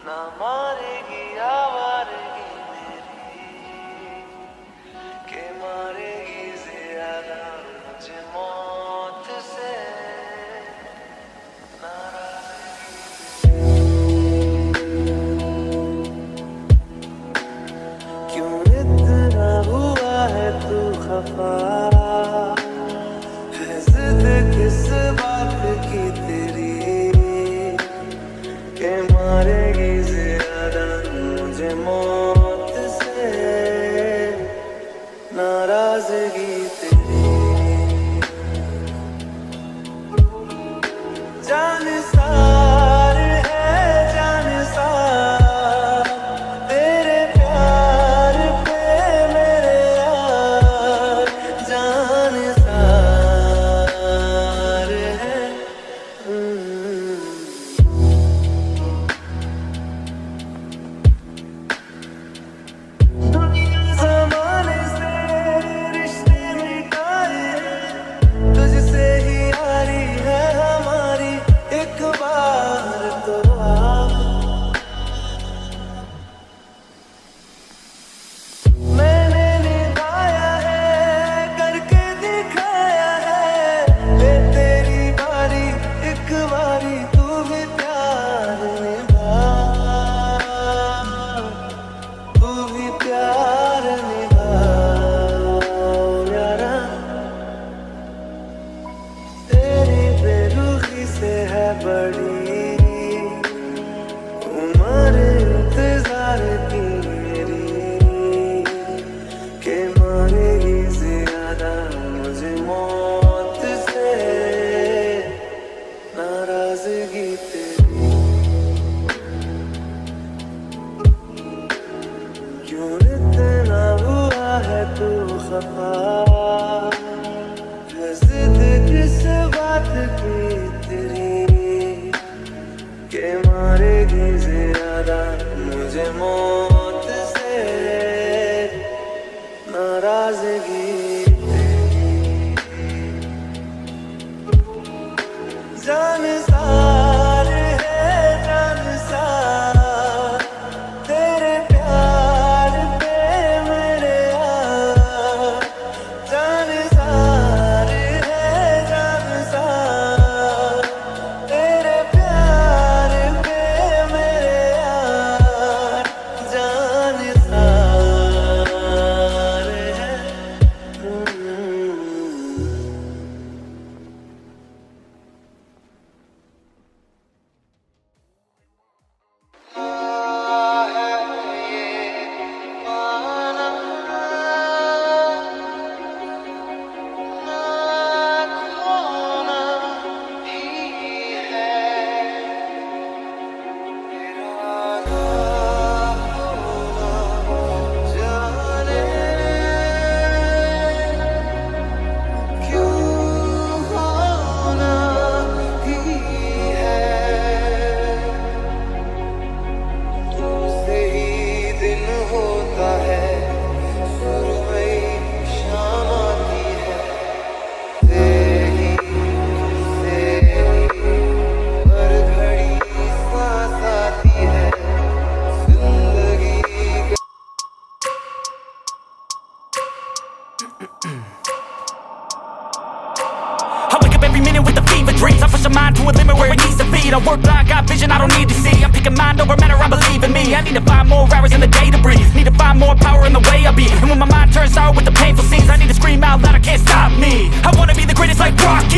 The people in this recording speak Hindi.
ना मारेगी आवारगी मेरी के मारेगी ज्यादा मुझे मौत से क्यों इतना हुआ है तू खफा है जिद किस बात की तेरी के मारेगी ज्यादा मुझे मौत से नाराजगी तेरी जान सार है जान सार तेरे प्यार पे मेरे यार जान सार है दुनिया ज़माने से रिश्ते मिटाए तुझसे ही यारी है हमारी एक बार तो आ मैंने निभाया है करके दिखाया है ले तेरी बारी एक बारी तू भी प्यार निभा तू भी प्यार निभा यारा तेरी बेरुखी से है बड़ी उम्र इंतजार की मेरी के मारेगी ज्यादा मुझे मौत से नाराजगी तेरी क्यों इतना हुआ है तू खफा है जिद किस बात की तेरी के मारेगी ज्यादा मुझे मौत से नाराजगी तेरी जान सार है जान सार तेरे प्यार पे मेरे यार जान सार है जान सार तेरे प्यार पे मेरे यार जान सार है I wake up every minute with the fever dreams. I push a mind to a limit where it needs to be. I work blind, got vision I don't need to see. I'm picking mind over matter, I believe in me. I need to find more hours in the day to breathe. Need to find more power in the way I be. And when my mind turns sour with the painful scenes, I need to scream out loud, I can't stop me. I wanna be the greatest like Rocky.